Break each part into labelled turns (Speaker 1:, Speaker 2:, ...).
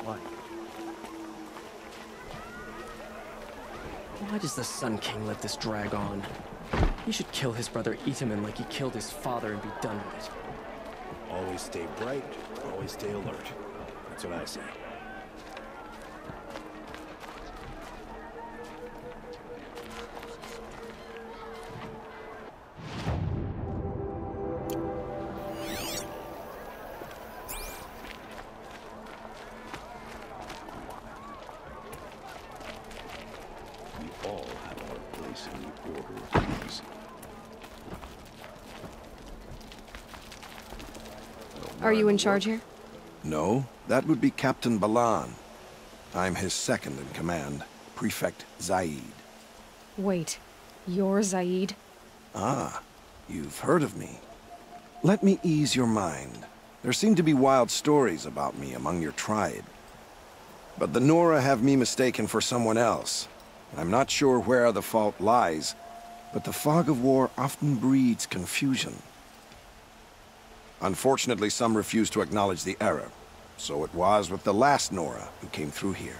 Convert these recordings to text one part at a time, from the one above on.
Speaker 1: Why?
Speaker 2: Why does the Sun King let this drag on? He should kill his brother Itaman like he killed his father and be done with it.
Speaker 1: Always stay bright, always stay alert. That's what I say. We all have our place in the order of things.
Speaker 3: Are you in charge here?
Speaker 4: No, that would be Captain Balan. I'm his second in command, Prefect Zaid.
Speaker 3: Wait, you're Zaid?
Speaker 4: Ah, you've heard of me. Let me ease your mind. There seem to be wild stories about me among your tribe. But the Nora have me mistaken for someone else. I'm not sure where the fault lies, but the fog of war often breeds confusion. Unfortunately, some refuse to acknowledge the error. So it was with the last Nora who came through here.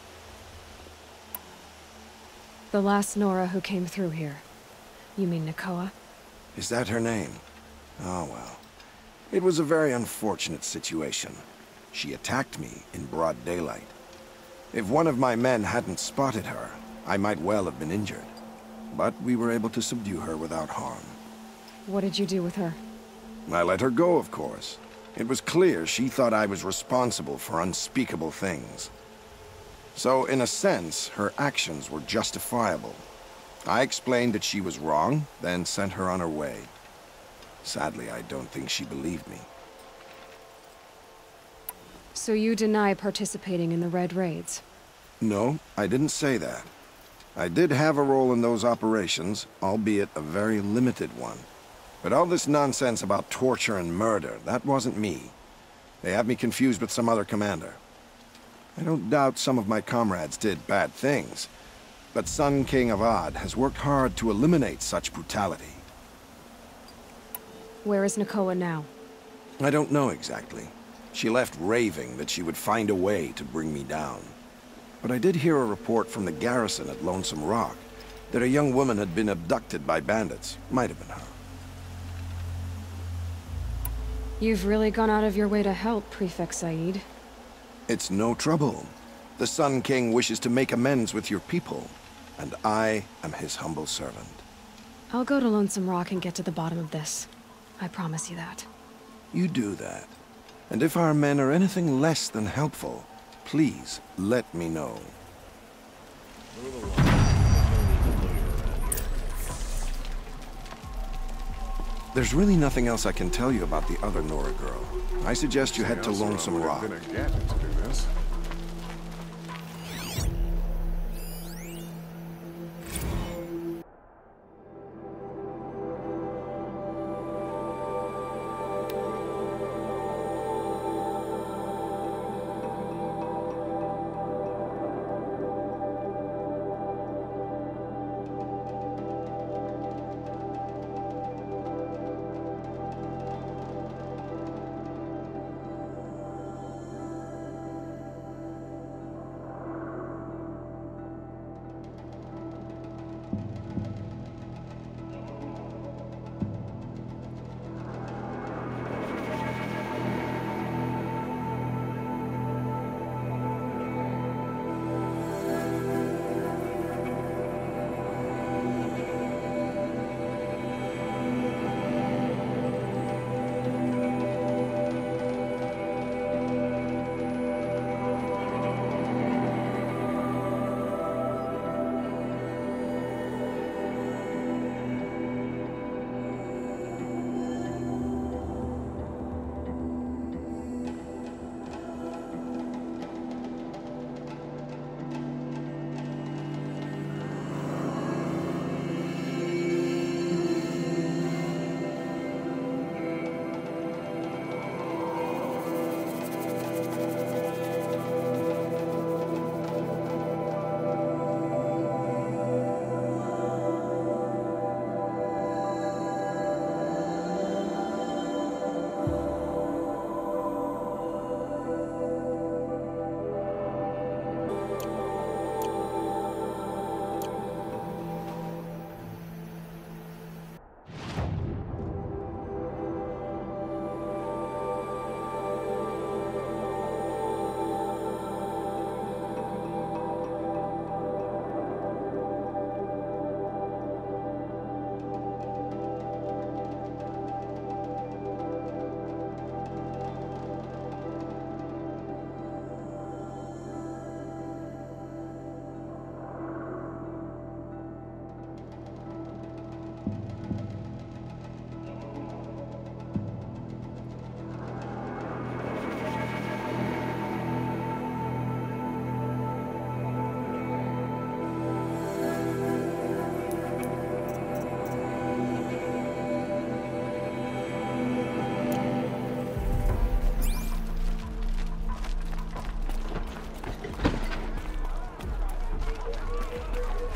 Speaker 3: The last Nora who came through here. You mean Nakoa?
Speaker 4: Is that her name? Oh well. It was a very unfortunate situation. She attacked me in broad daylight. If one of my men hadn't spotted her, I might well have been injured. But we were able to subdue her without harm.
Speaker 3: What did you do with her?
Speaker 4: I let her go, of course. It was clear she thought I was responsible for unspeakable things. So, in a sense, her actions were justifiable. I explained that she was wrong, then sent her on her way. Sadly, I don't think she believed me.
Speaker 3: So you deny participating in the Red Raids?
Speaker 4: No, I didn't say that. I did have a role in those operations, albeit a very limited one. But all this nonsense about torture and murder, that wasn't me. They have me confused with some other commander. I don't doubt some of my comrades did bad things, but Sun King Avad has worked hard to eliminate such brutality.
Speaker 3: Where is Nakoa now?
Speaker 4: I don't know exactly. She left raving that she would find a way to bring me down. But I did hear a report from the garrison at Lonesome Rock that a young woman had been abducted by bandits. Might have been her.
Speaker 3: You've really gone out of your way to help, Prefect Zaid.
Speaker 4: It's no trouble. The Sun King wishes to make amends with your people, and I am his humble servant.
Speaker 3: I'll go to Lonesome Rock and get to the bottom of this. I promise you that.
Speaker 4: You do that. And if our men are anything less than helpful, please let me know.
Speaker 1: Move along. No need to loiter around here.
Speaker 4: There's really nothing else I can tell you about the other Nora girl. I suggest you head to Lonesome Rock.
Speaker 5: Been a gadget to do this.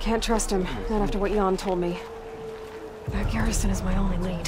Speaker 3: Can't trust him, not after what Jan told me. That garrison is my only lead.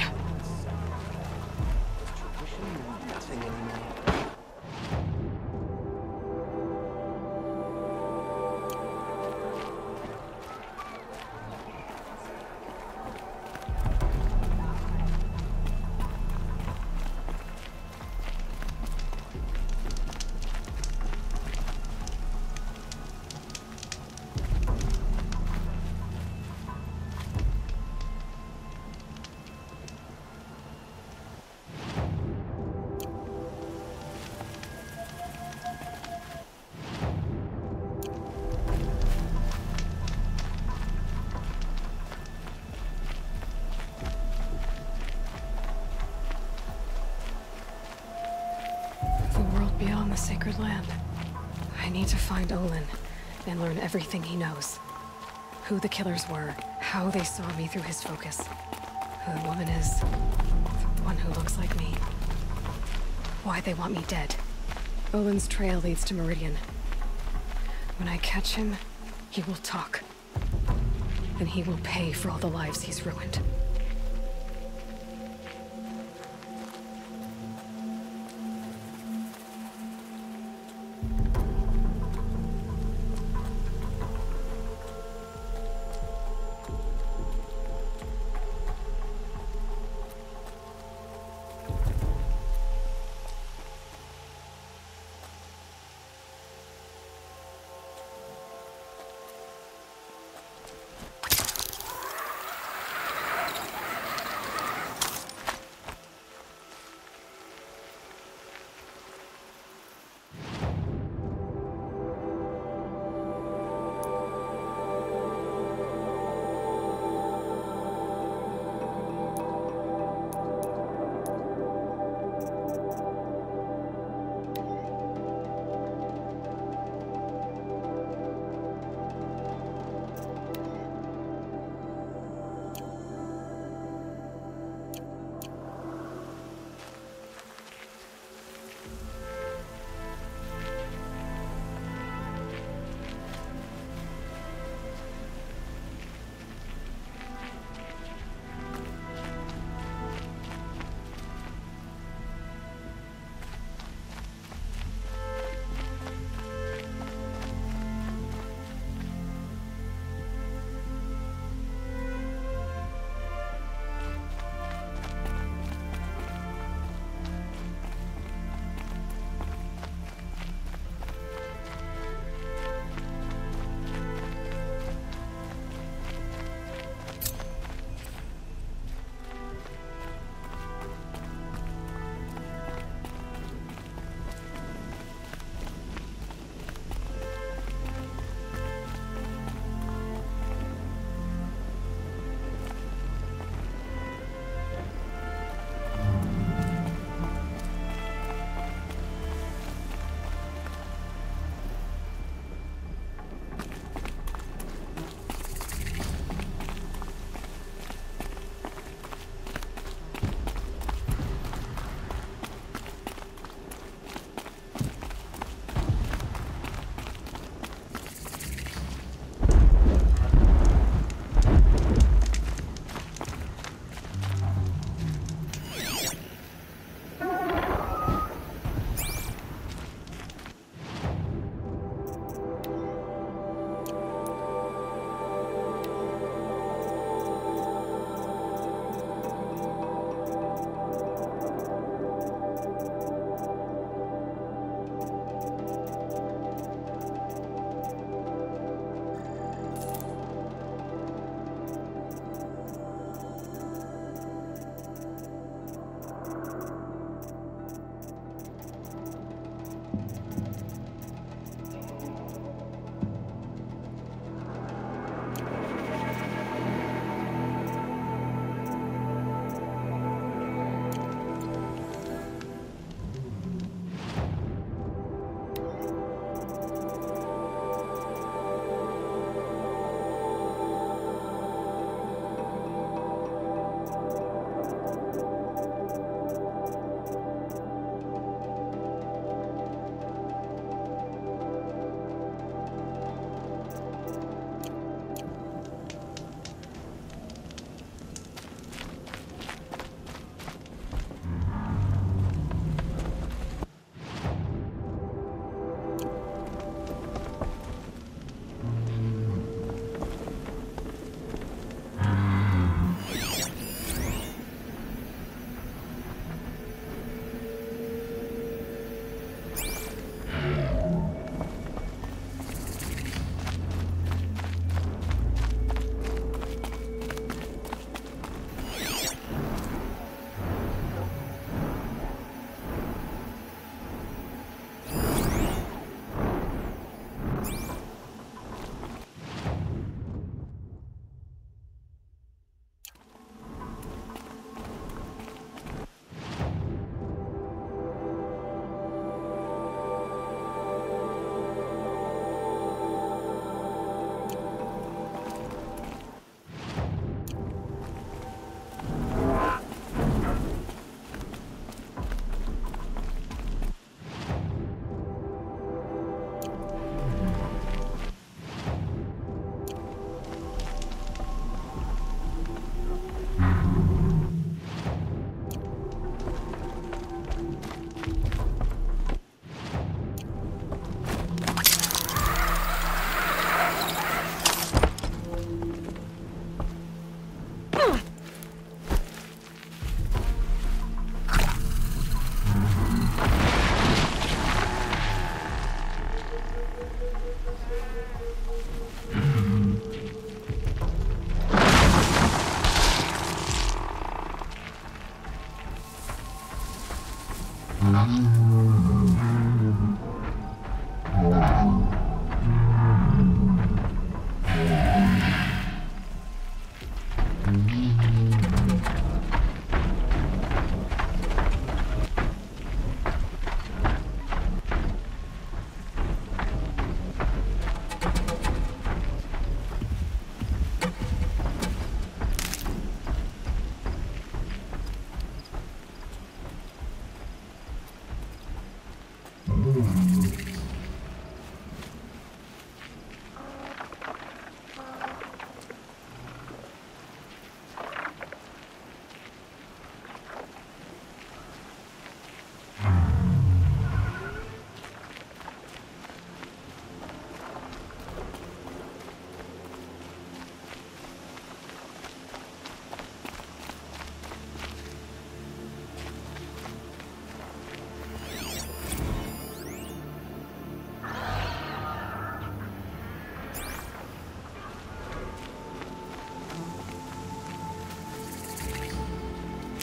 Speaker 3: Beyond the sacred land. I need to find Olin and learn everything he knows. Who the killers were, how they saw me through his focus. Who the woman is, the one who looks like me. Why they want me dead. Olin's trail leads to Meridian. When I catch him, he will talk. And he will pay for all the lives he's ruined.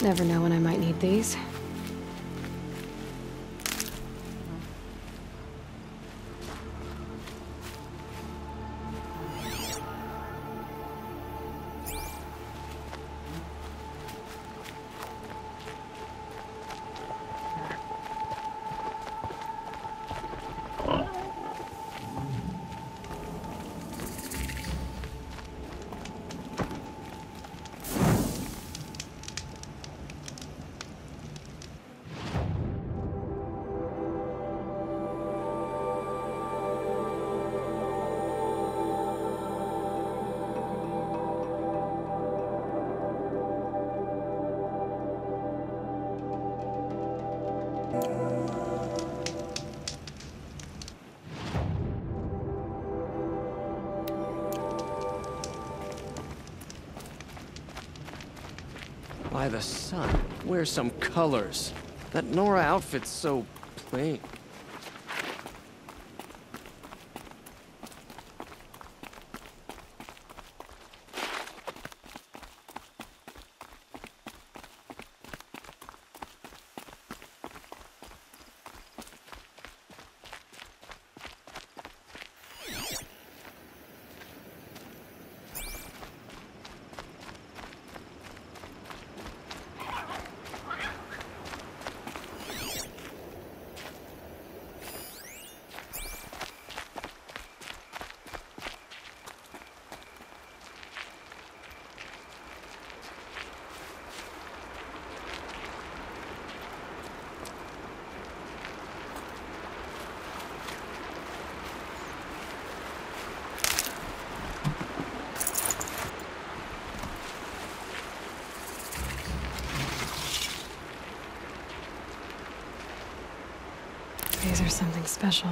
Speaker 3: Never know when I might need these.
Speaker 2: By the sun, wear some colors. That Nora outfit's so plain.
Speaker 3: These are something special.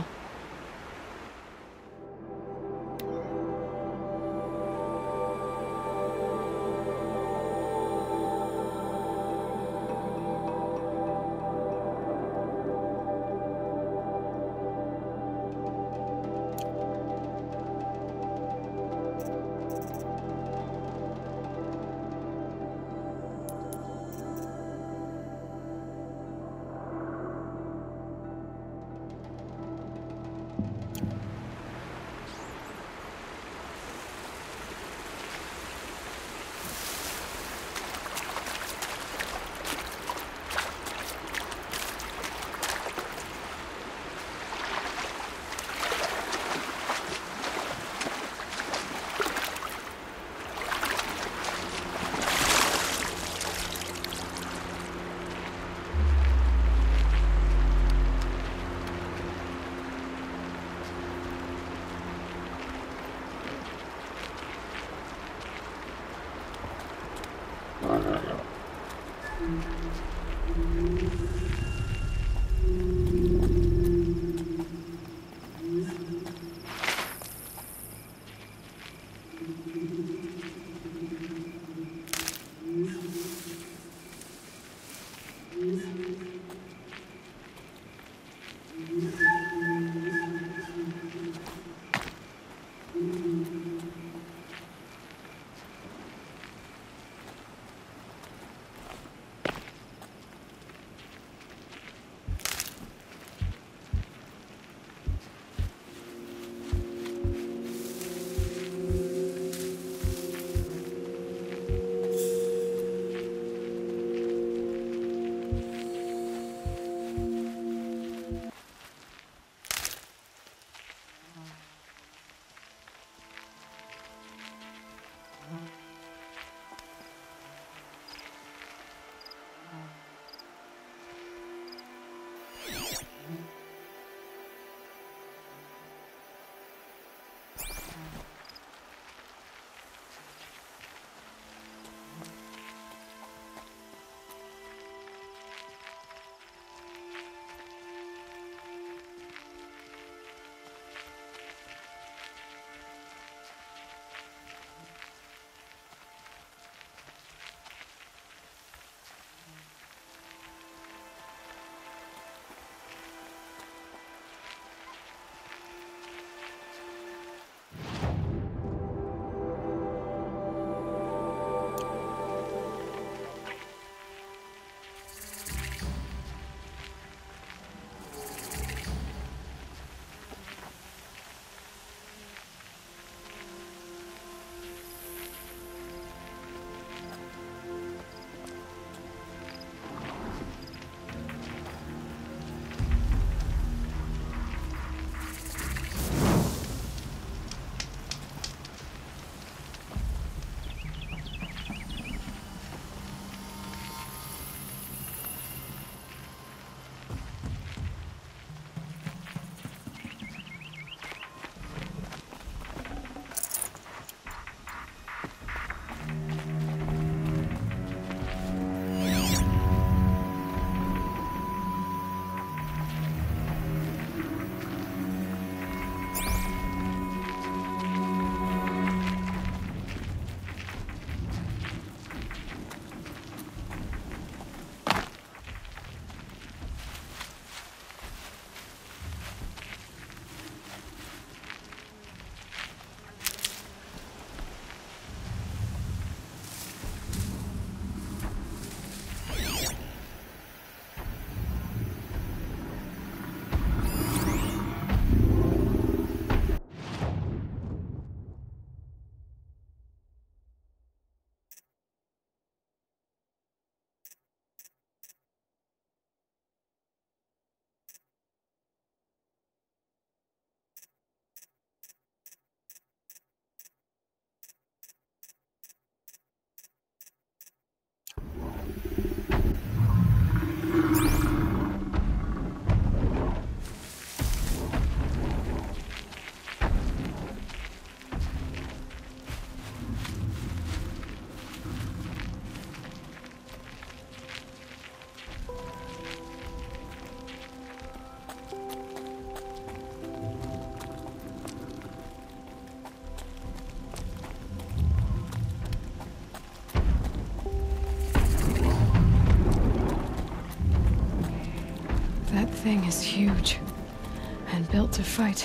Speaker 3: thing is huge and built to fight.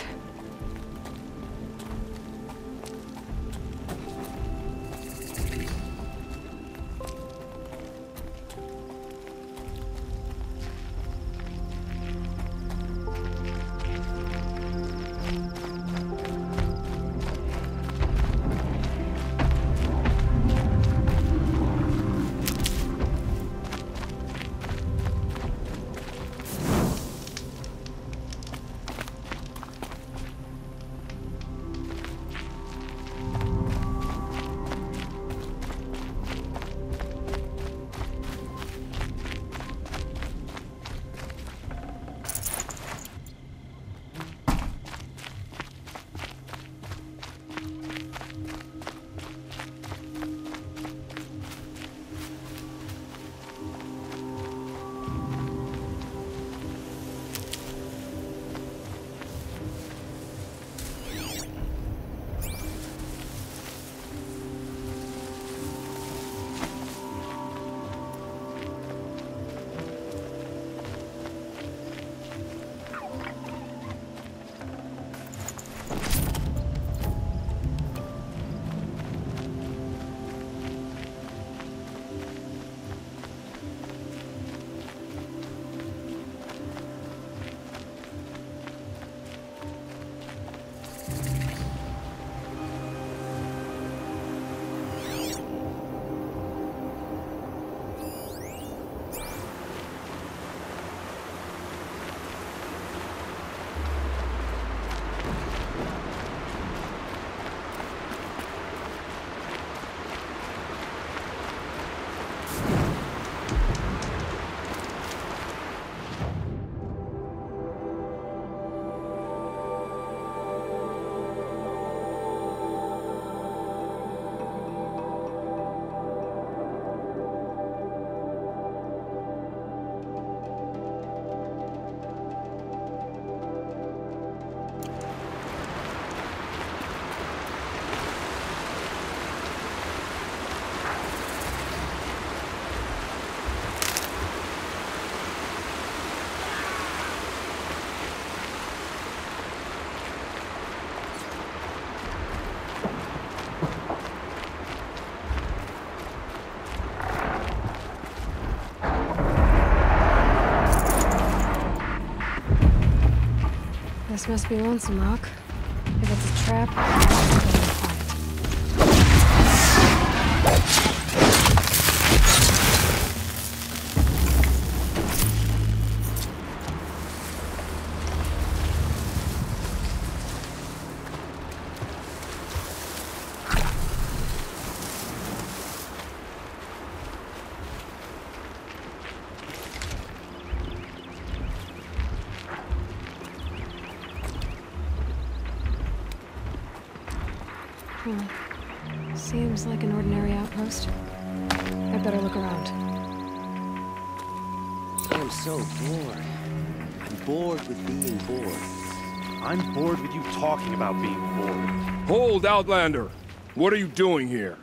Speaker 3: This must be Lonesome Rock. If it's a trap, I'll go and seems like an ordinary outpost. I'd better look around.
Speaker 5: I am so bored. I'm bored with being bored.
Speaker 6: I'm bored with you talking about being bored.
Speaker 7: Hold, Outlander! What are you doing here?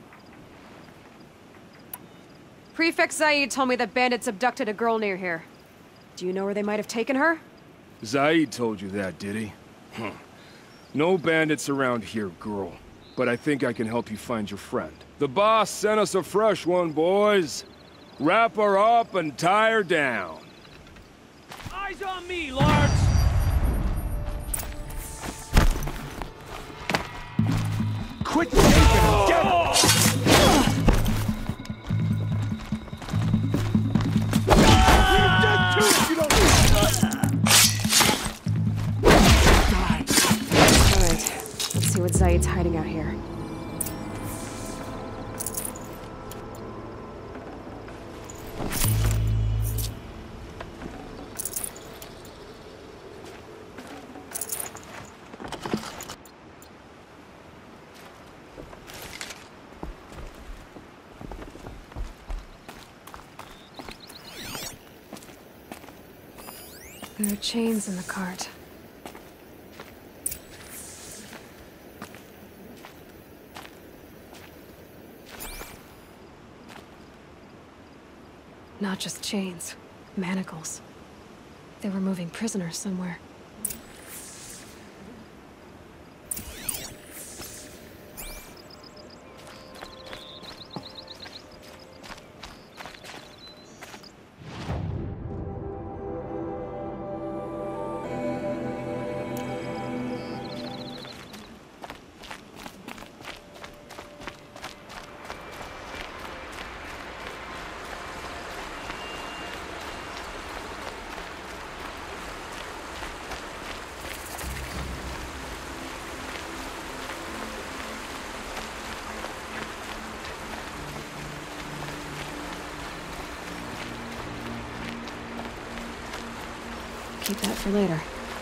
Speaker 8: Prefect Zaid told me that bandits abducted a girl near here. Do you know where they might have taken her?
Speaker 7: Zaid told you that, did he? No bandits around here, girl. But I think I can help you find your friend. The boss sent us a fresh one, boys. Wrap her up and tie her down.
Speaker 6: Eyes on me, Lars! Quit taking her! Get her! You're dead too if you don't...
Speaker 8: Alright, let's see what Zaid's hiding out here. There are chains in the cart. Not just chains, manacles.
Speaker 3: They were moving prisoners somewhere. Keep that for later.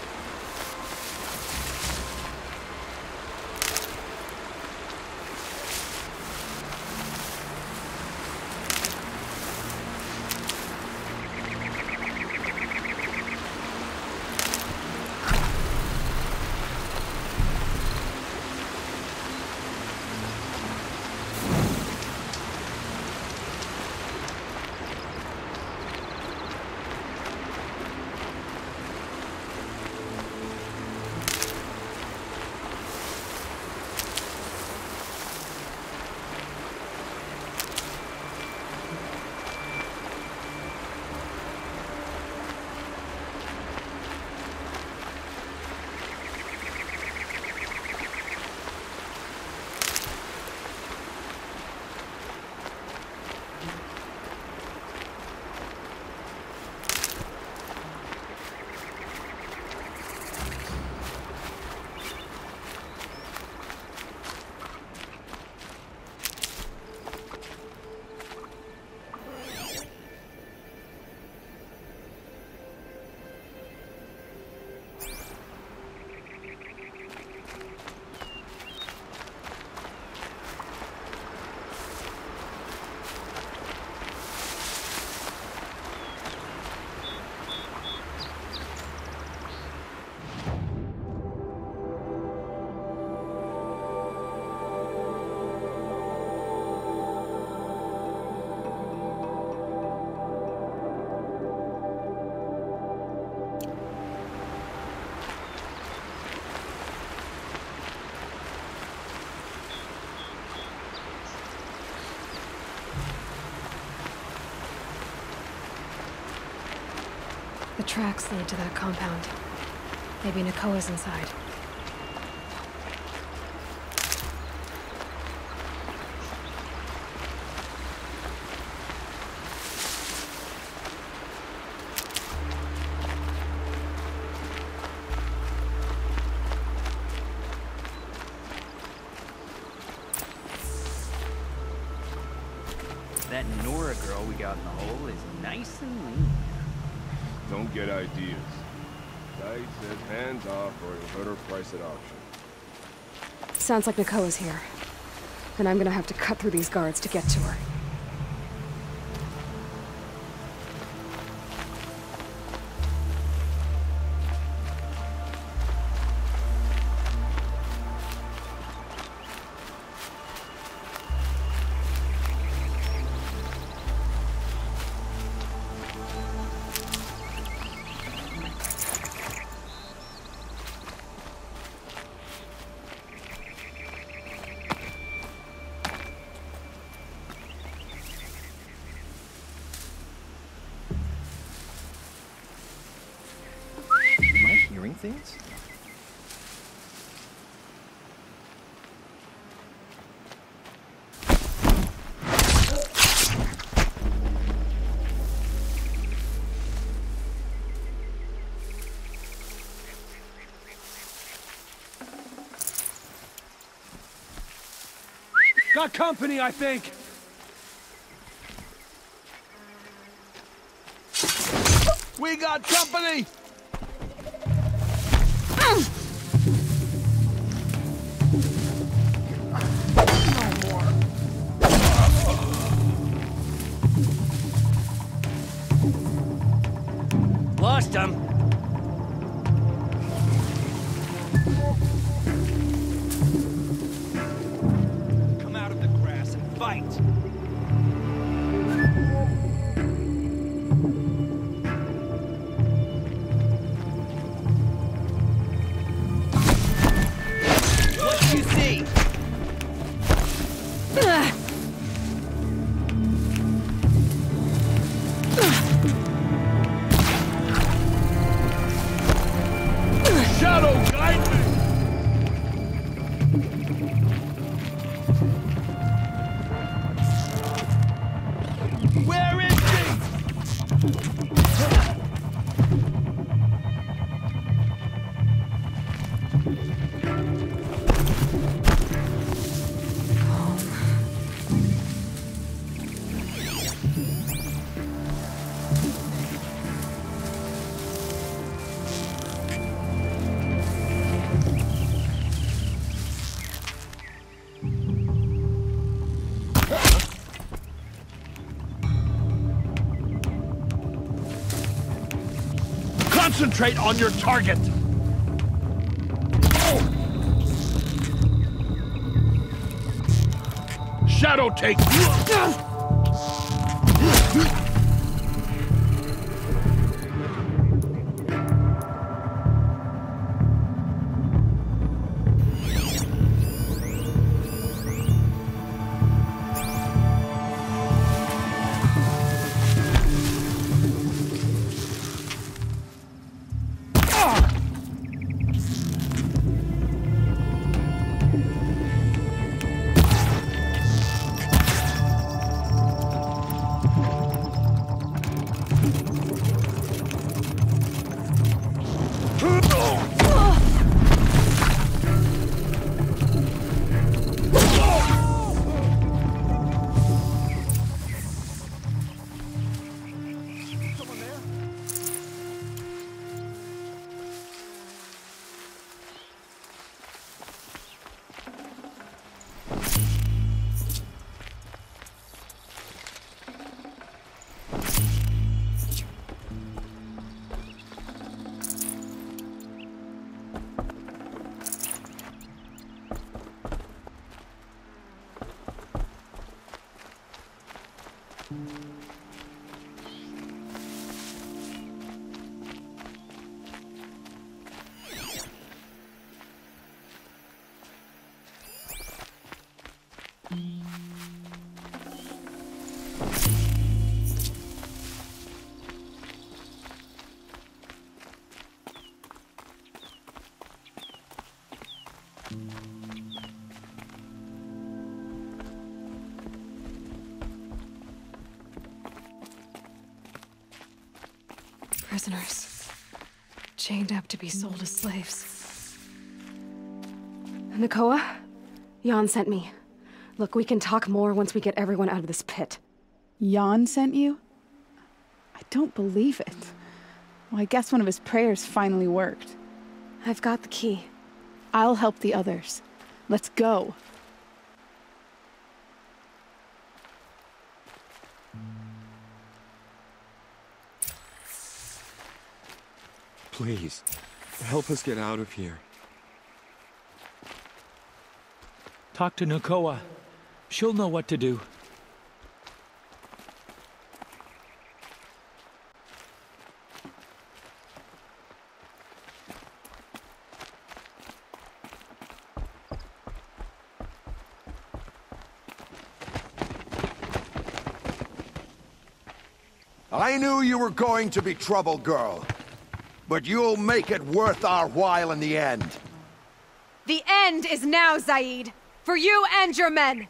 Speaker 3: The tracks lead to that compound. Maybe Nakoa's inside.
Speaker 5: That Nora girl we got in the hole is nice and lean.
Speaker 7: Don't get ideas. Guy says hands off or he'll hurt her price at auction.
Speaker 3: Sounds like Nakoa's here. And I'm gonna have to cut through these guards to get to her.
Speaker 5: Things?
Speaker 7: Got company, I think! We got company!
Speaker 5: Lost him. Come out of the grass and fight.
Speaker 6: Concentrate on your target! Shadow take!
Speaker 3: Prisoners. Chained up to be sold as slaves. Nakoa? Jan sent me. Look, we can talk more once we get everyone out of this pit.
Speaker 9: Jan sent you? I don't believe it. Well, I guess one of his prayers finally worked.
Speaker 3: I've got the key.
Speaker 9: I'll help the others. Let's go.
Speaker 10: Please, help us get out of here.
Speaker 11: Talk to Nakoa. She'll know what to do.
Speaker 4: I knew you were going to be trouble, girl. But you'll make it worth our while in the end.
Speaker 8: The end is now, Zaid! For you and your men!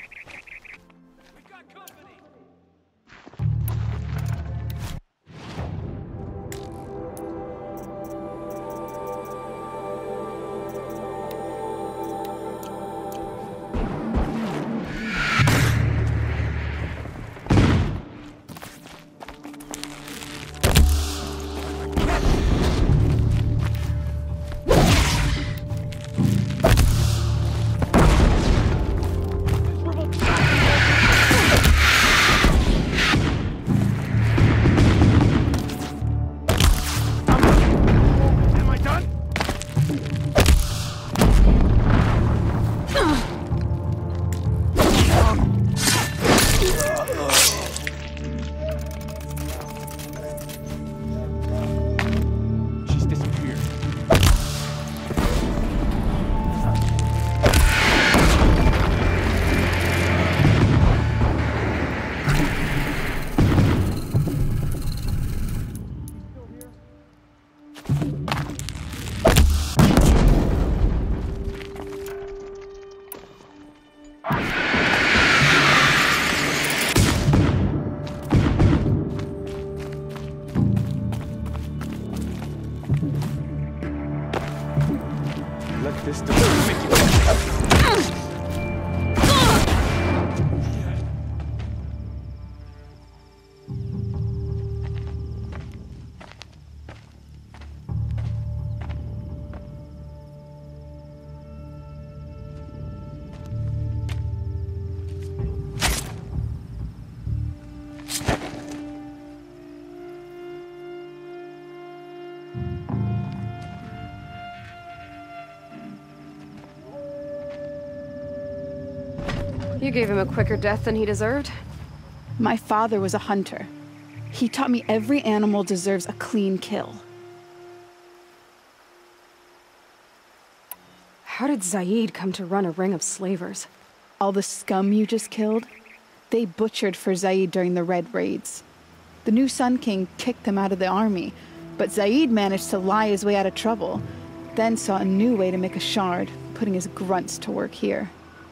Speaker 10: Let this door make you...
Speaker 8: You gave him a quicker death than he deserved.
Speaker 9: My father was a hunter. He taught me every animal deserves a clean kill.
Speaker 8: How did Zaid come to run a ring of slavers?
Speaker 9: All the scum you just killed, they butchered for Zaid during the Red Raids. The new Sun King kicked them out of the army, but Zaid managed to lie his way out of trouble, then saw a new way to make a shard, putting his grunts to work here.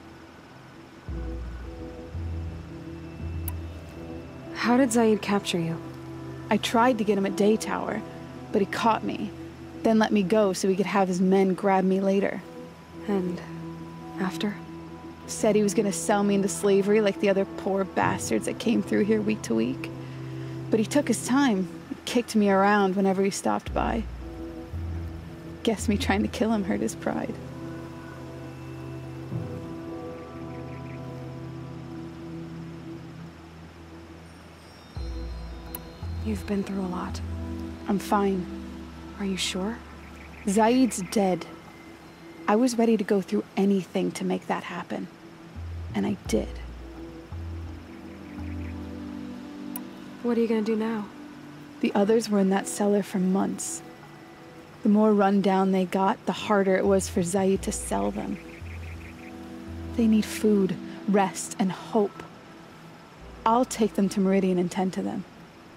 Speaker 8: How did Zaid capture you?
Speaker 9: I tried to get him at Day Tower, but he caught me, then let me go so he could have his men grab me later.
Speaker 8: And after?
Speaker 9: Said he was gonna sell me into slavery like the other poor bastards that came through here week to week. But he took his time, kicked me around whenever he stopped by. Guess me trying to kill him hurt his pride.
Speaker 8: You've been through a lot.
Speaker 9: I'm fine.
Speaker 8: Are you sure?
Speaker 9: Zaid's dead. I was ready to go through anything to make that happen. And I did.
Speaker 8: What are you gonna do now?
Speaker 9: The others were in that cellar for months. The more run down they got, the harder it was for Zaid to sell them. They need food, rest, and hope. I'll take them to Meridian and tend to them.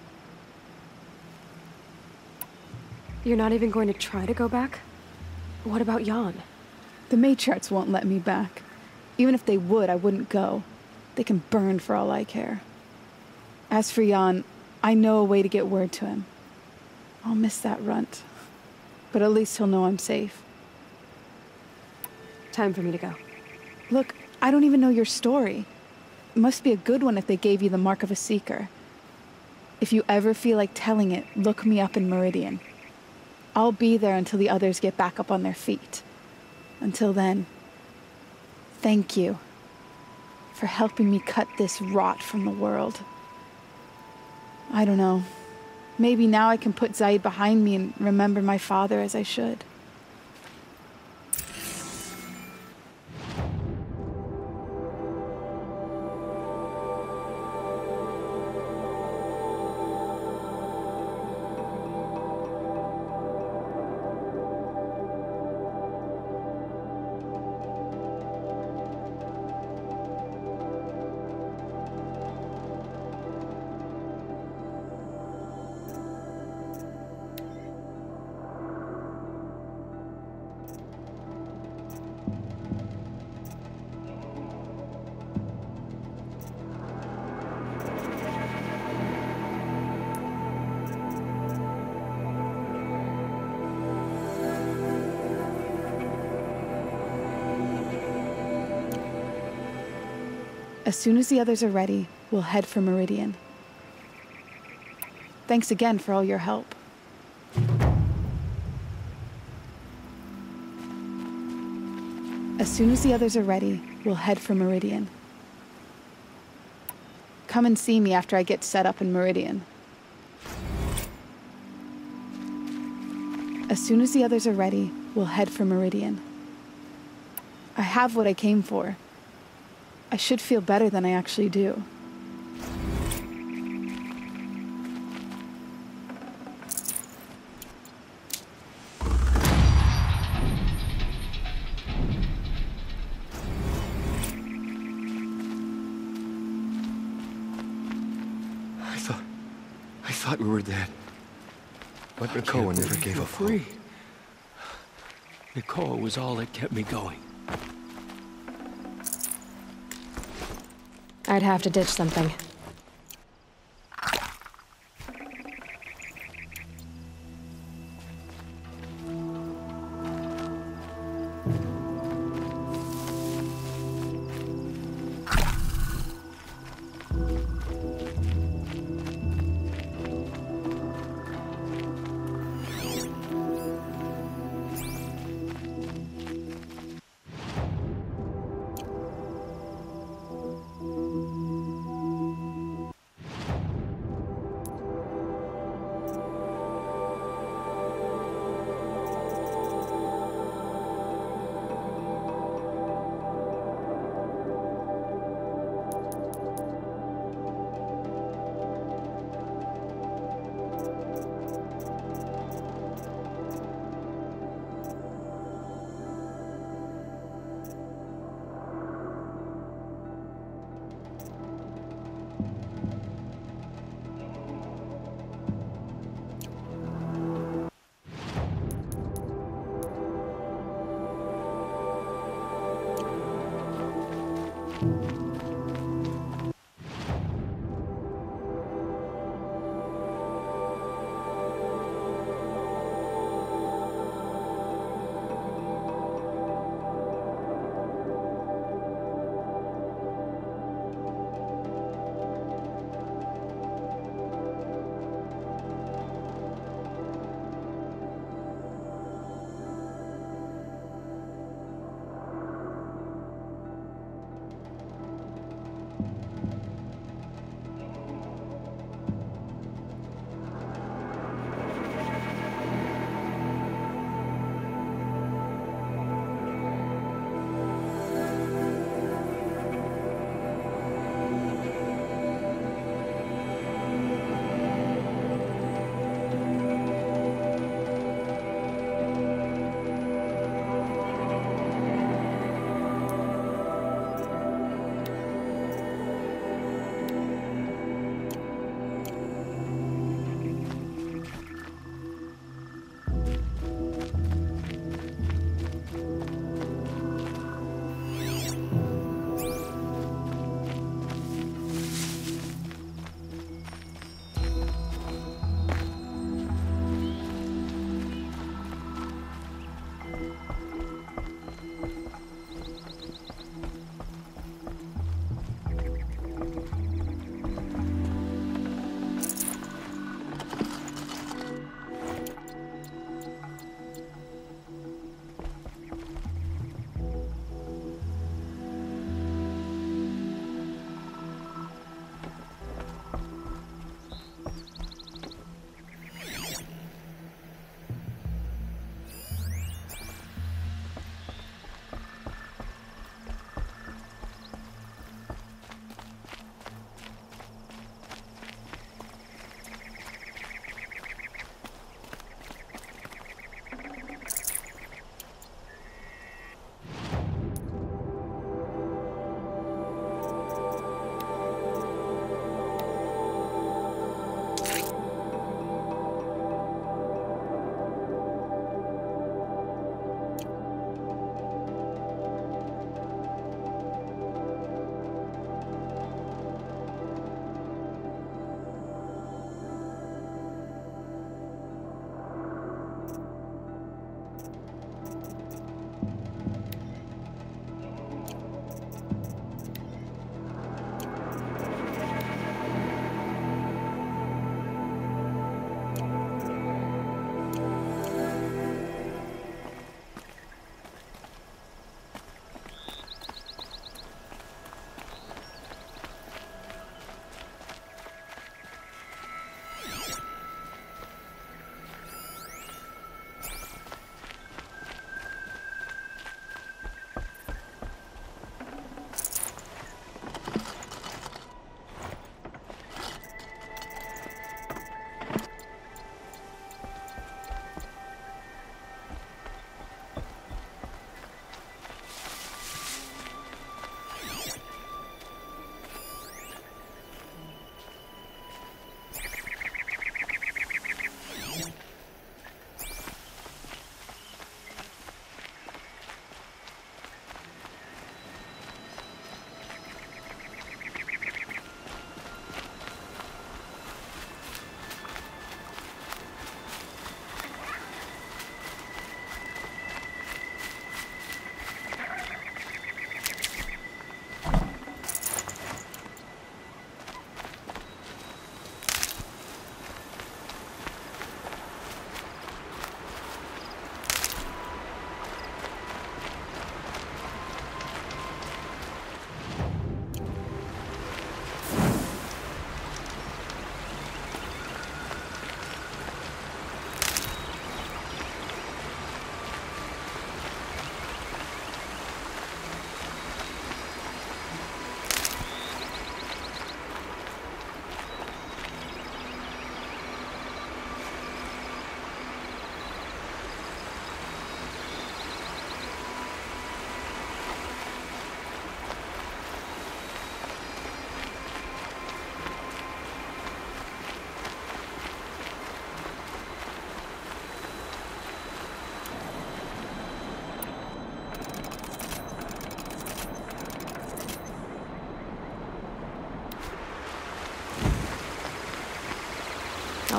Speaker 8: You're not even going to try to go back? What about Jan?
Speaker 9: The matriarchs won't let me back. Even if they would, I wouldn't go. They can burn for all I care. As for Jan, I know a way to get word to him. I'll miss that runt. But at least he'll know I'm safe.
Speaker 8: Time for me to go.
Speaker 9: Look, I don't even know your story. It must be a good one if they gave you the mark of a seeker. If you ever feel like telling it, look me up in Meridian. I'll be there until the others get back up on their feet. Until then, thank you for helping me cut this rot from the world. I don't know. Maybe now I can put Zaid behind me and remember my father as I should. As soon as the others are ready, we'll head for Meridian. Thanks again for all your help. As soon as the others are ready, we'll head for Meridian. Come and see me after I get set up in Meridian. As soon as the others are ready, we'll head for Meridian. I have what I came for. I should feel better than I actually do.
Speaker 10: I thought we were dead. But Nakoa never gave up hope.
Speaker 11: Nakoa was all that kept me going.
Speaker 8: I'd have to ditch something.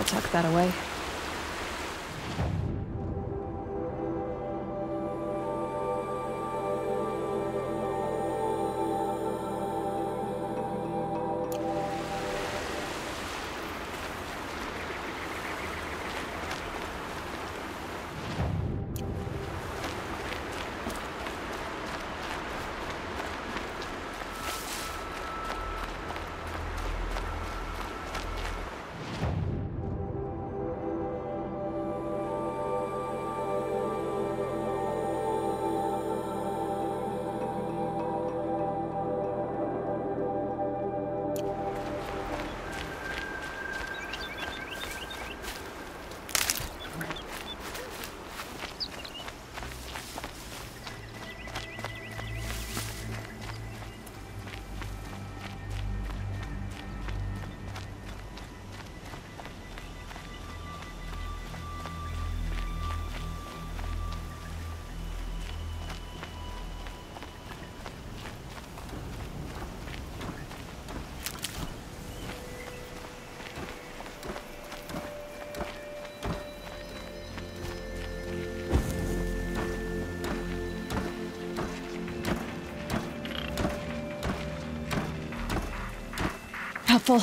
Speaker 3: tuck that away. Helpful.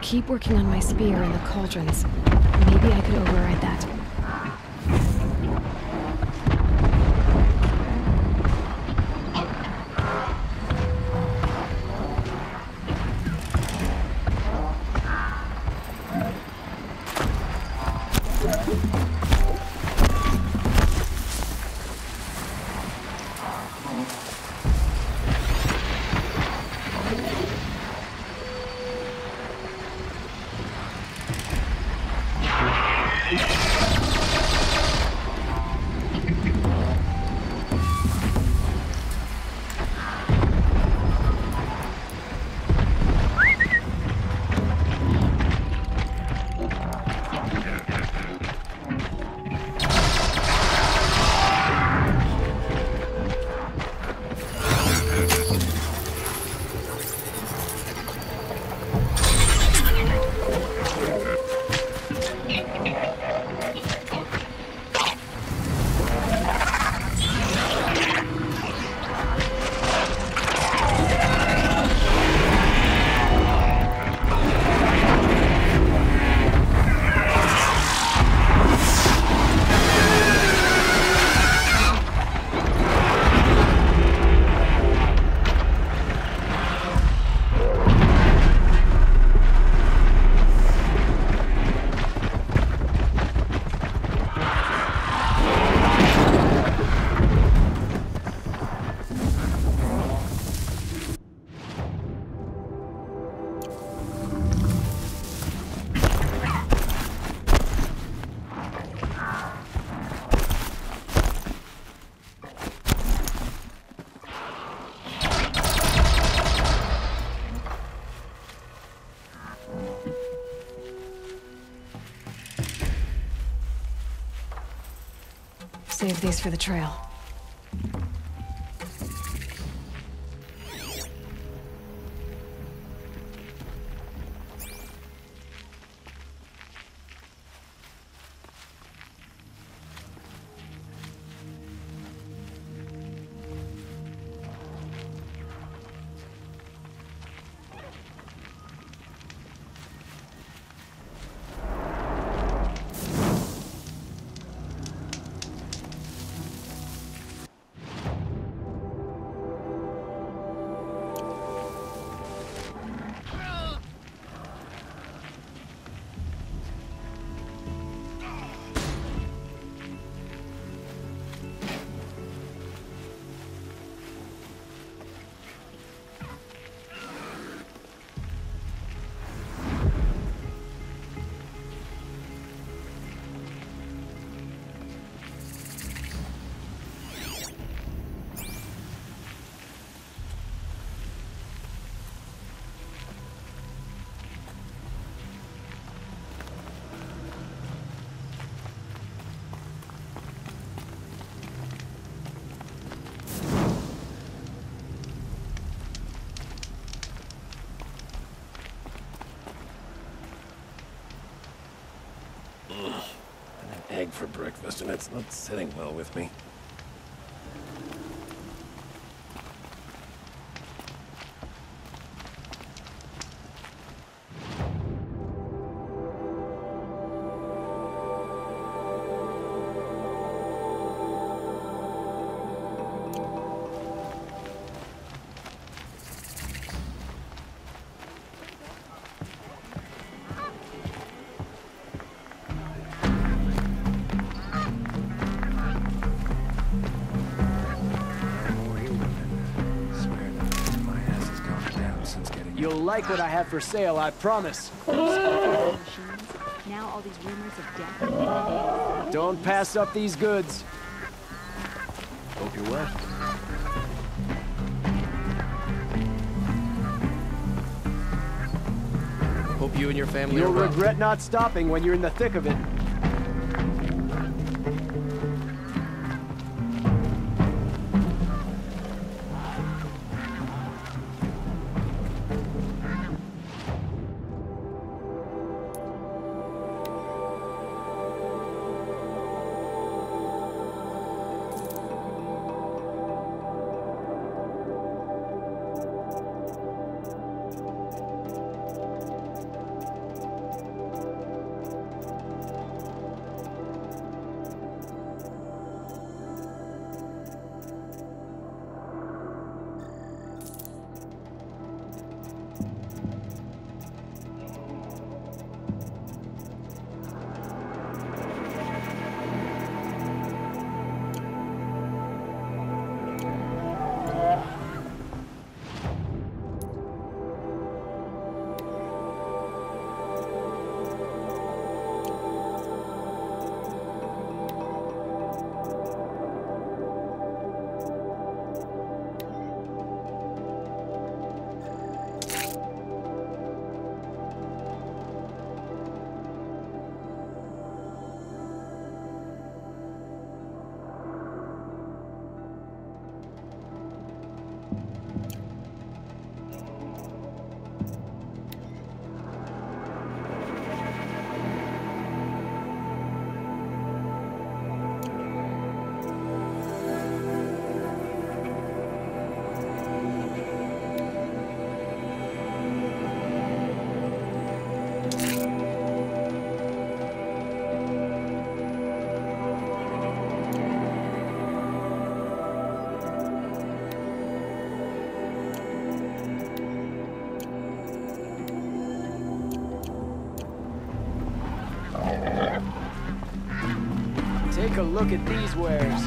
Speaker 3: keep working on my spear in the cauldrons. Maybe I could override that. Save these for the trail.
Speaker 1: Egg for breakfast, and it's not sitting well with me.
Speaker 12: You'll like what I have for sale, I promise.
Speaker 13: Now all these rumors of death.
Speaker 12: Don't pass up these goods. Hope you're well.
Speaker 2: Hope you and your family
Speaker 12: You'll
Speaker 2: are well.
Speaker 12: regret not stopping when you're in the thick of it. a look at these wares.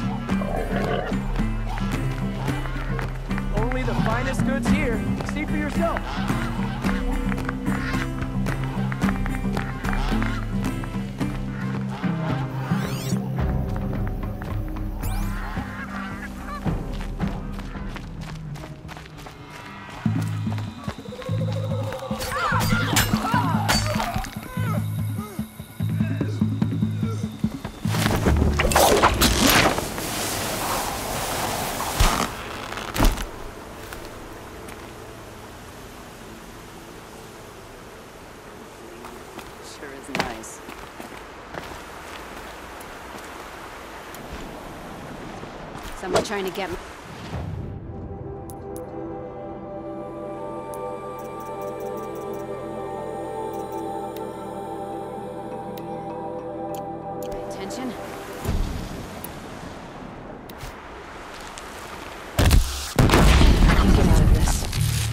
Speaker 12: Only the finest goods here. See for yourself.
Speaker 8: Someone trying to get me. Pay attention.
Speaker 3: I can get out of this.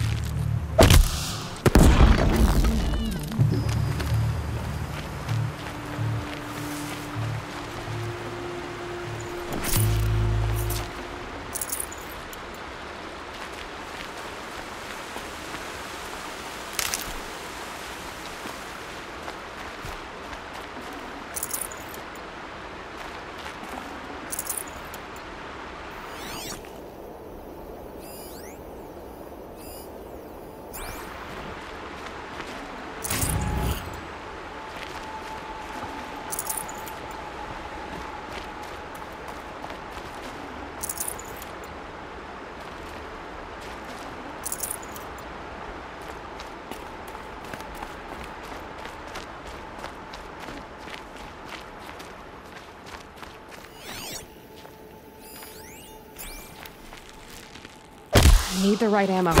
Speaker 3: I need the right ammo.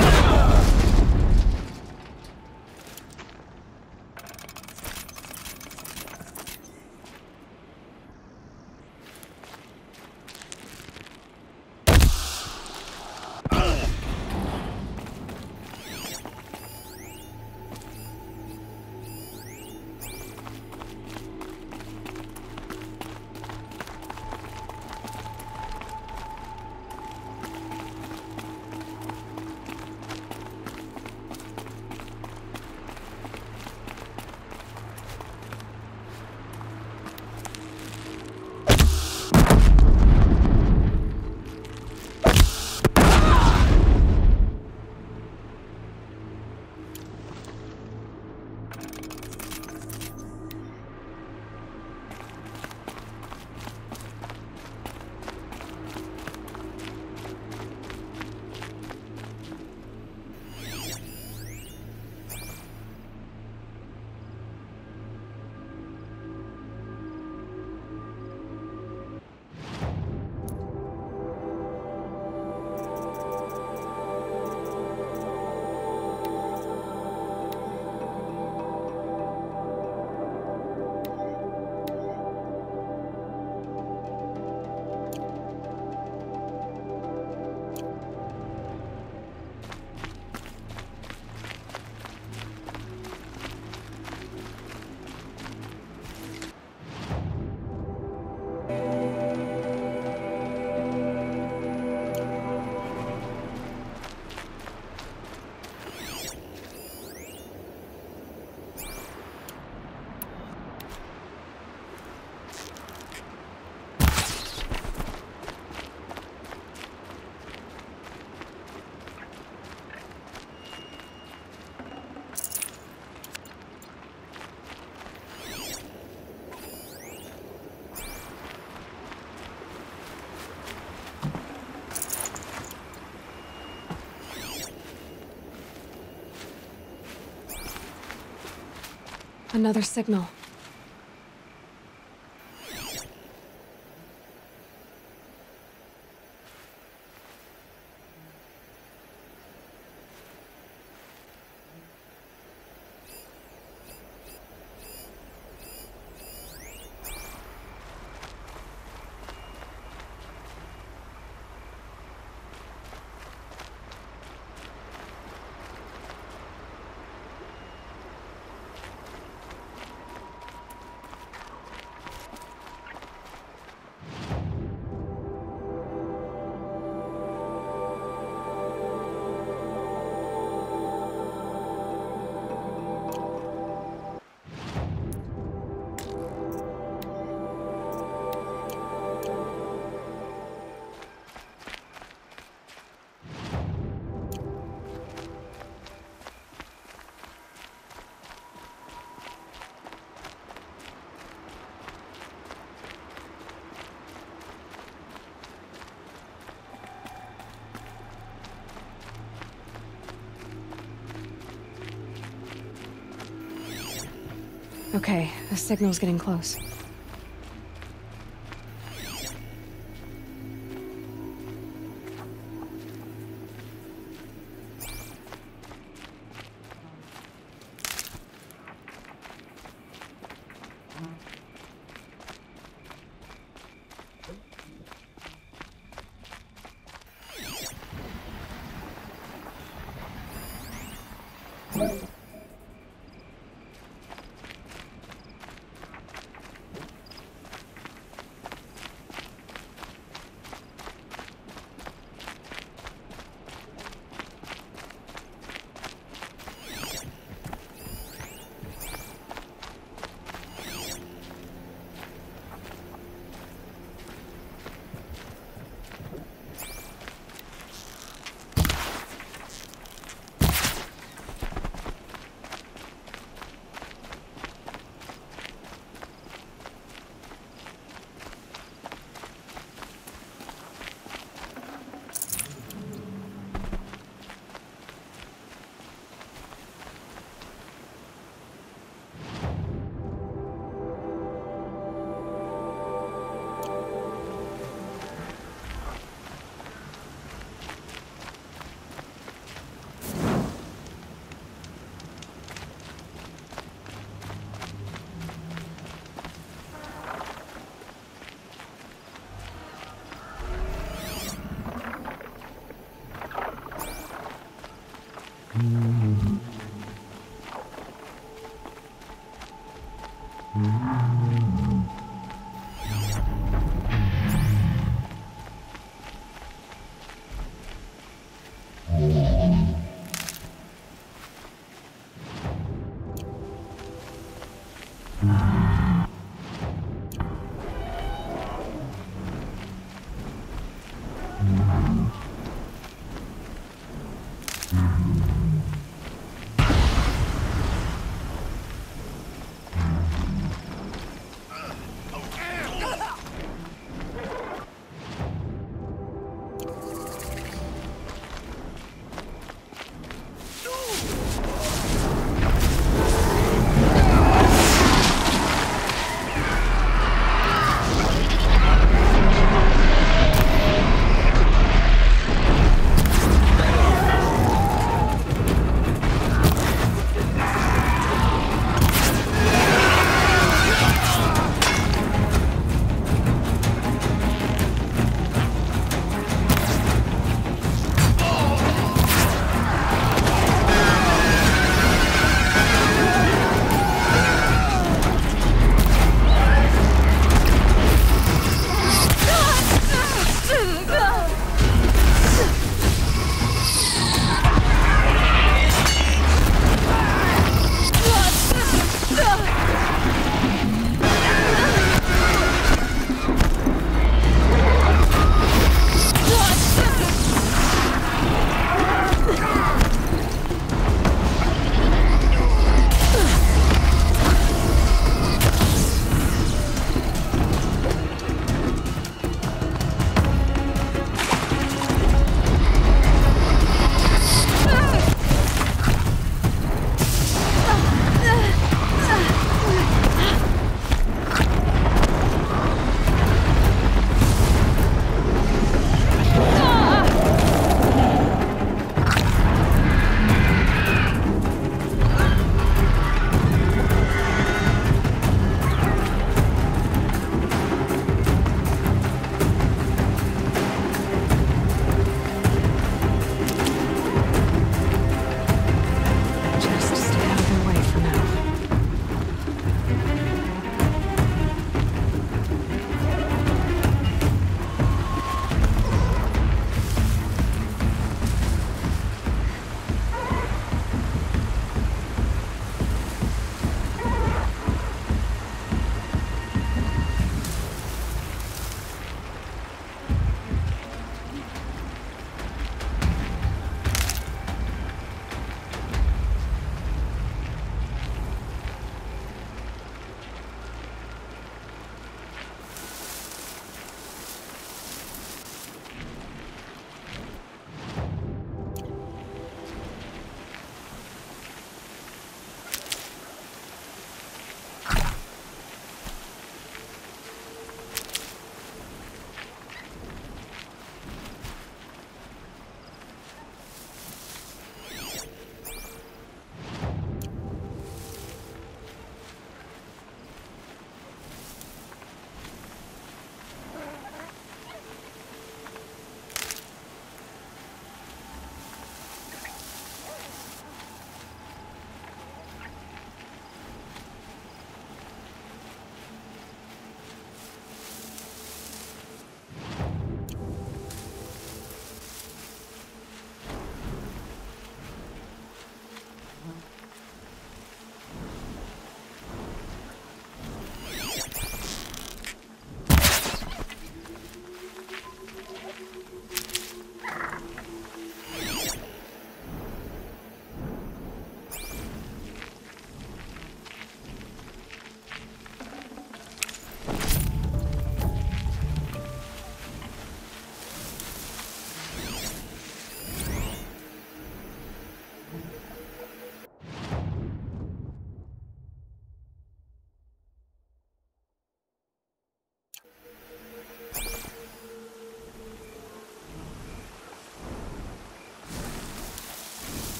Speaker 3: Another signal. Okay, the signal's getting close.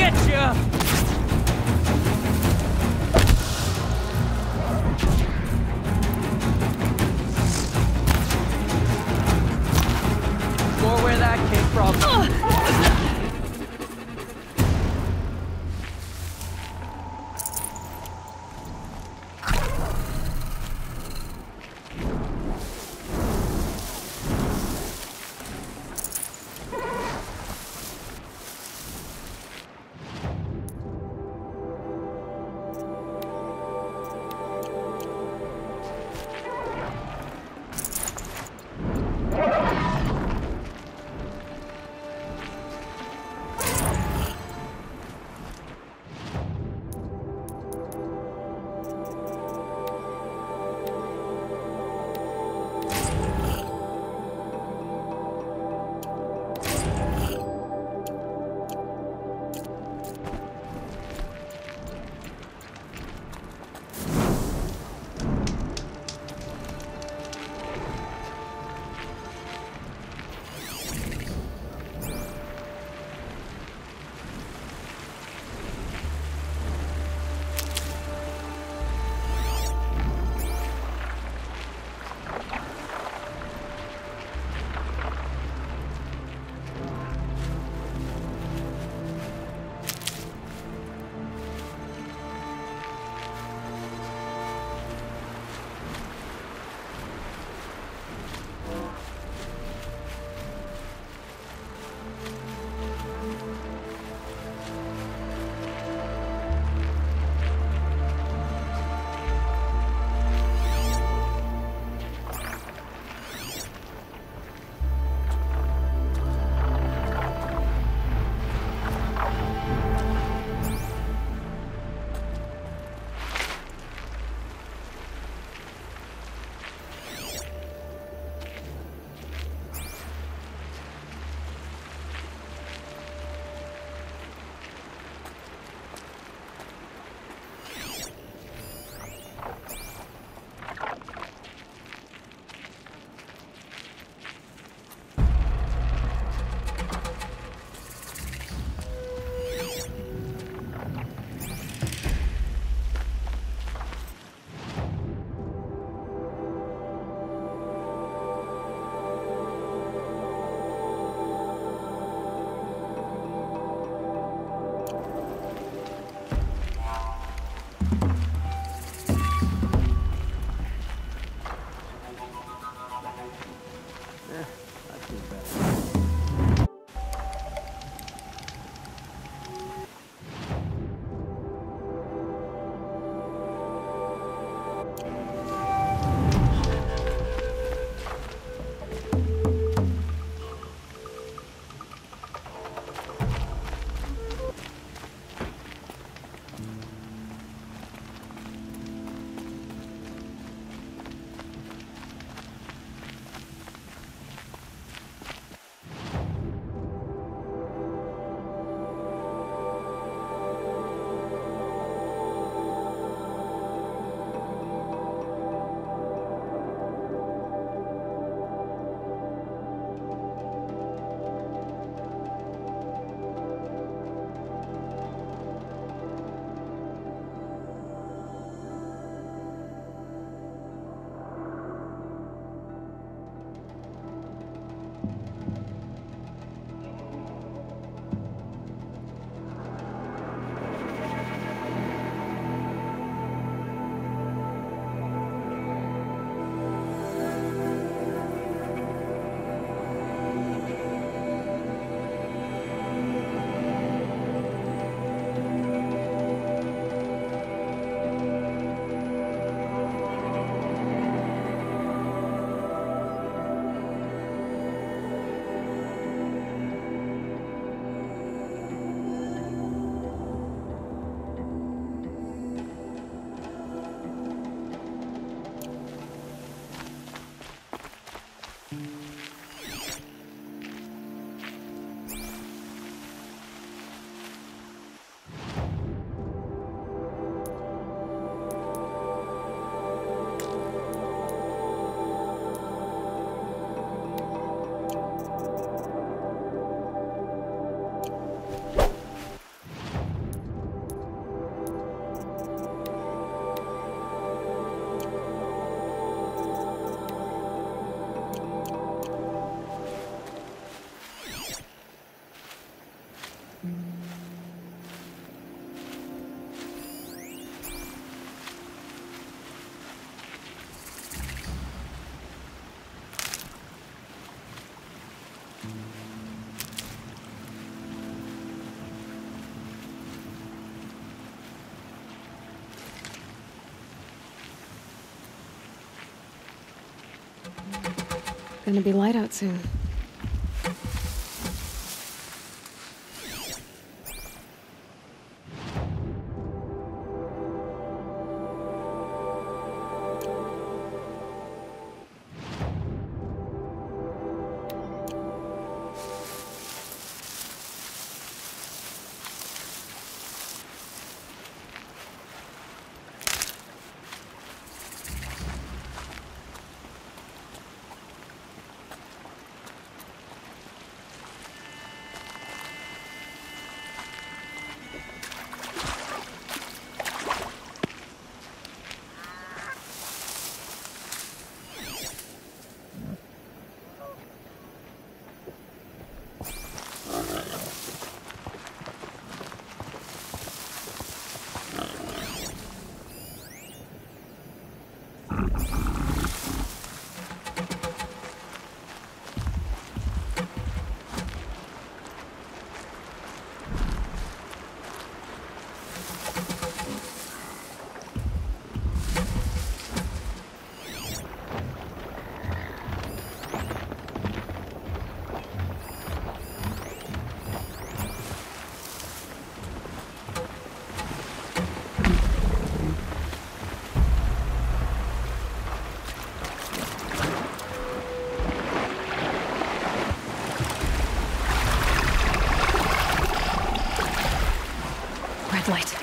Speaker 12: get ya! More where that came from.
Speaker 3: gonna be light out soon. Red light.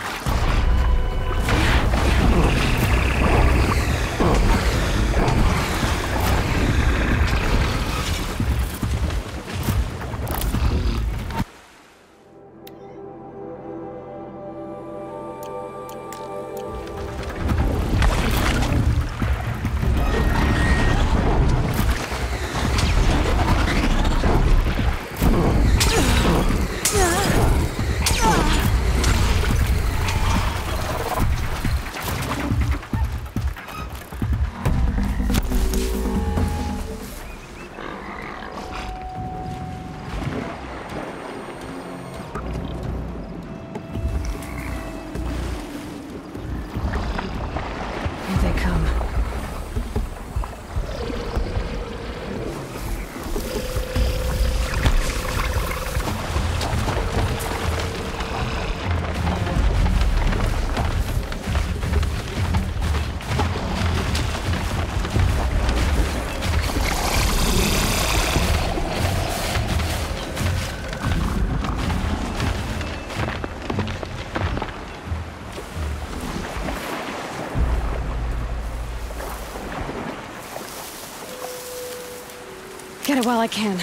Speaker 3: Get it while I can.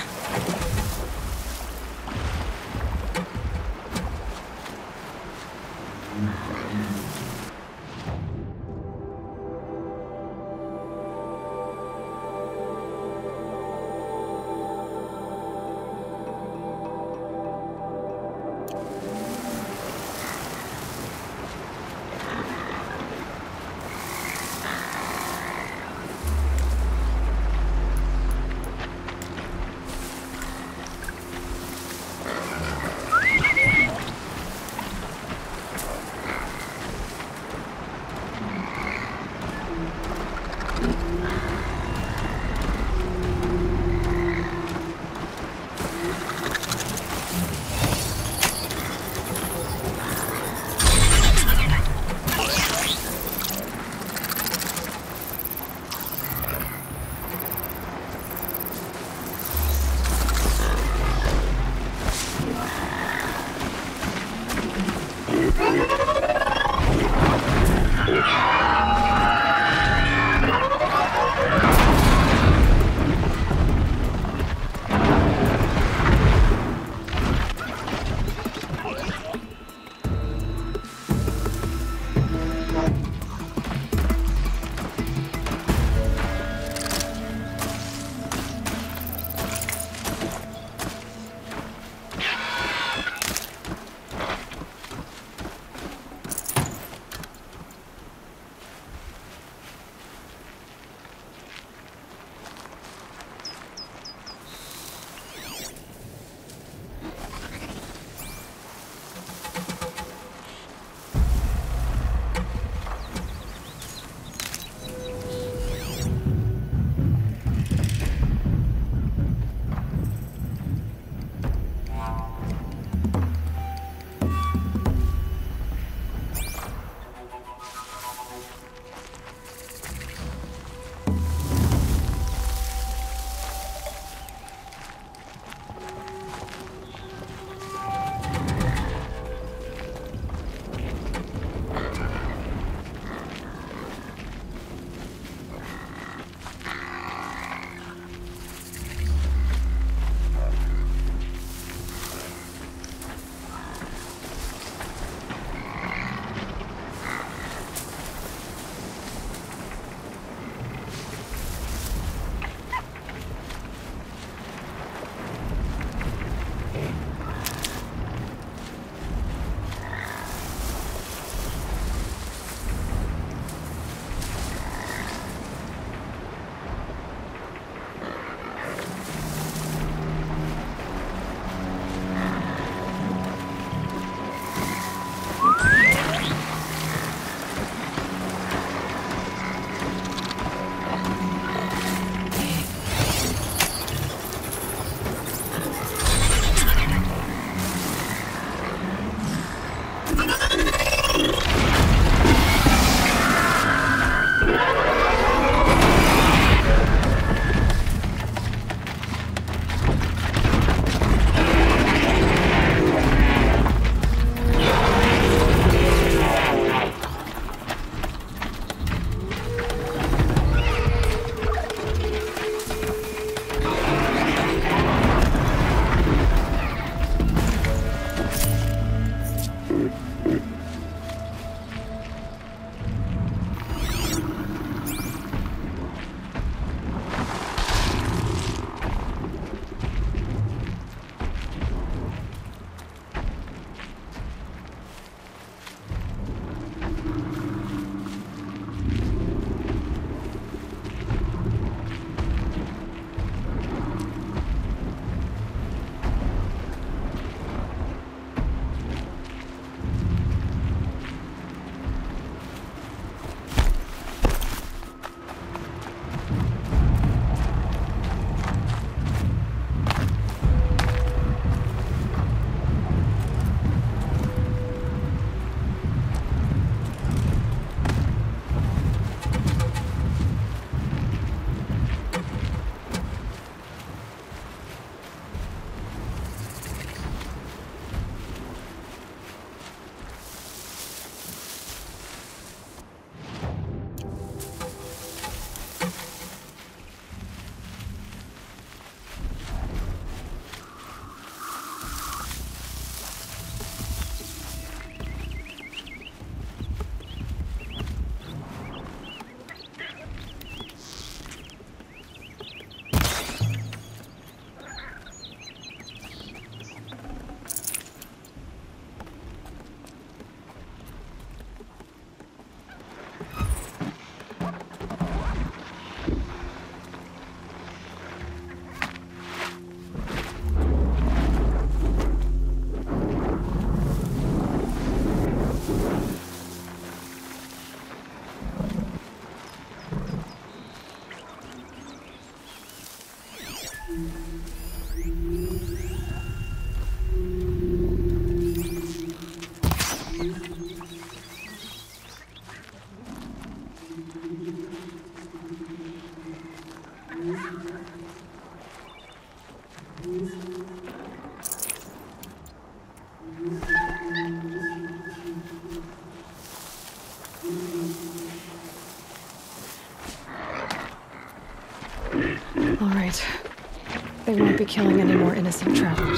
Speaker 3: Good. They won't be killing any more innocent travelers.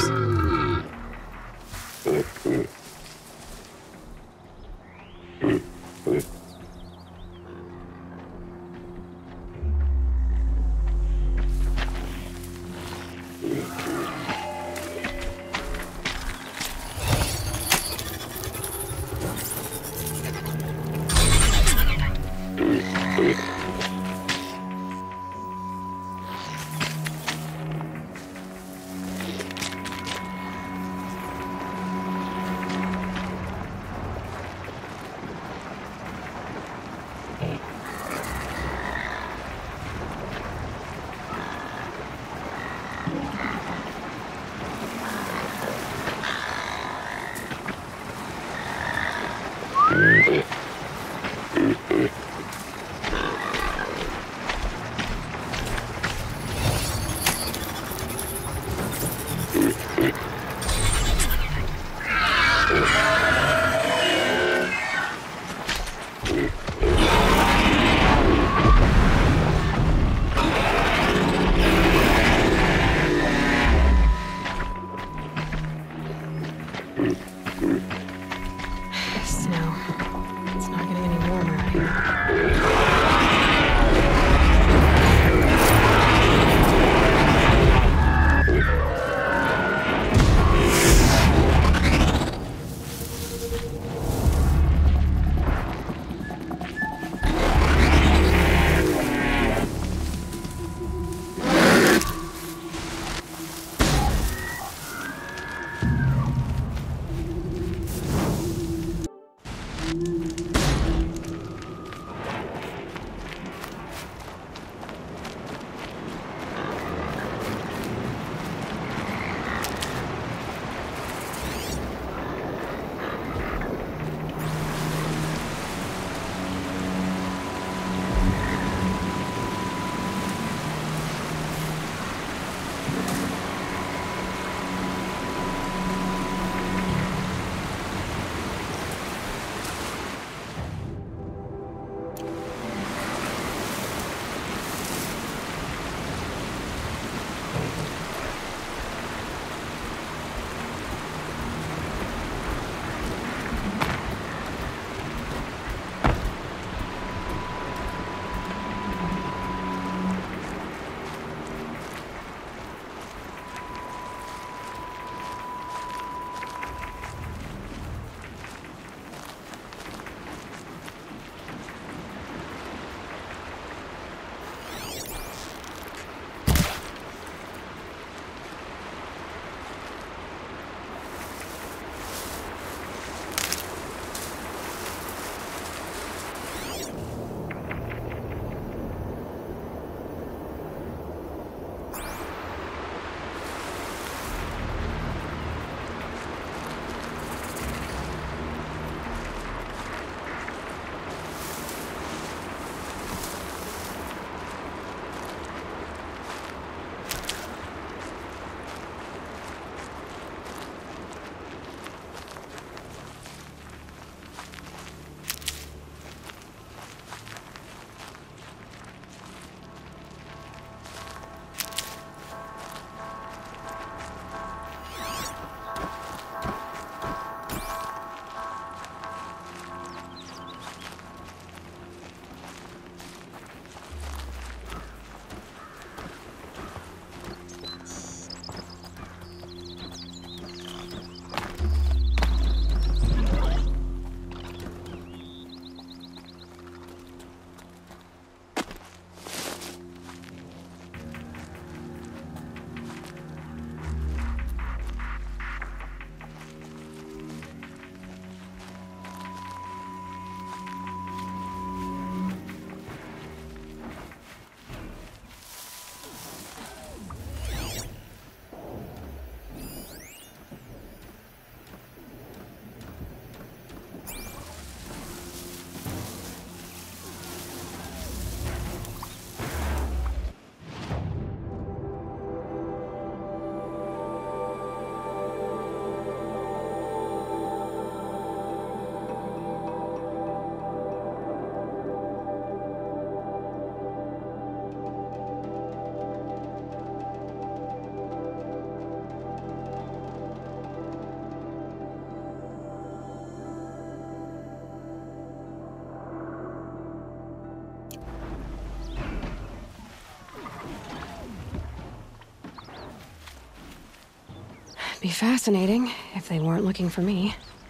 Speaker 3: be fascinating if they weren't looking for me.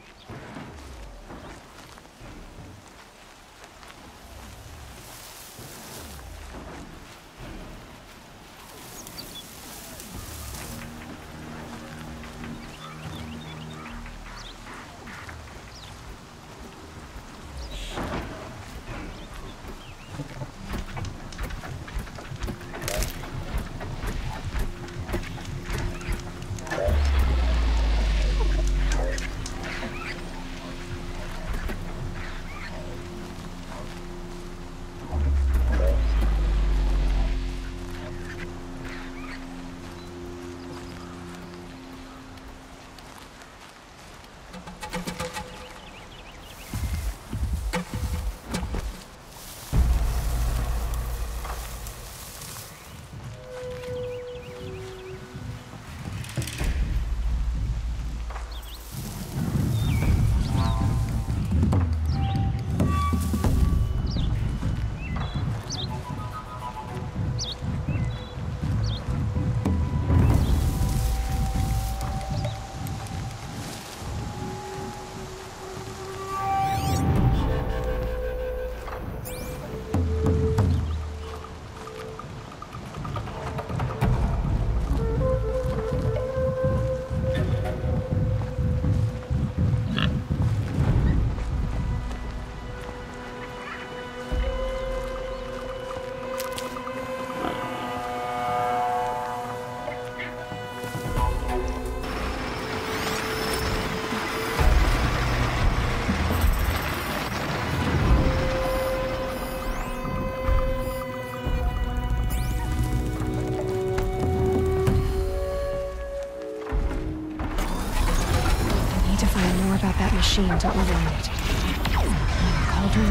Speaker 3: About that machine to override it. Cauldron.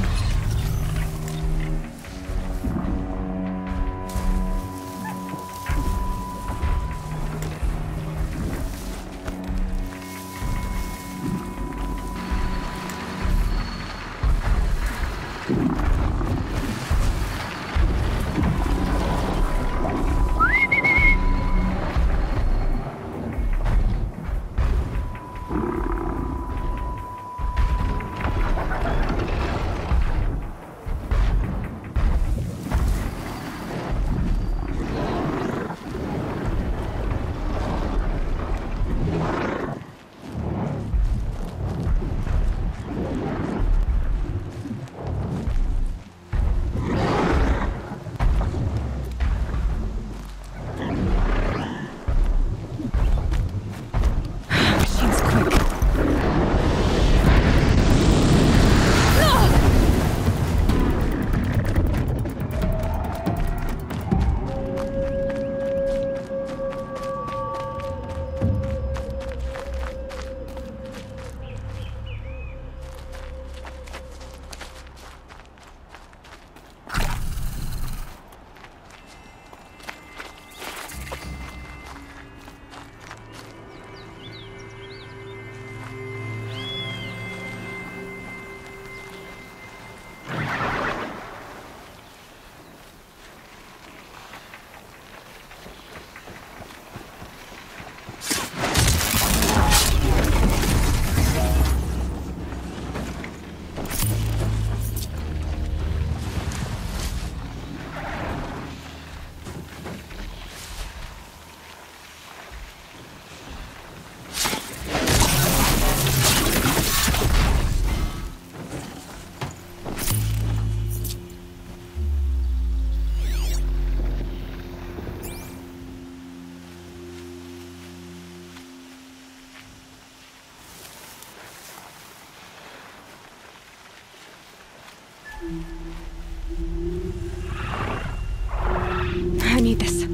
Speaker 3: I need this.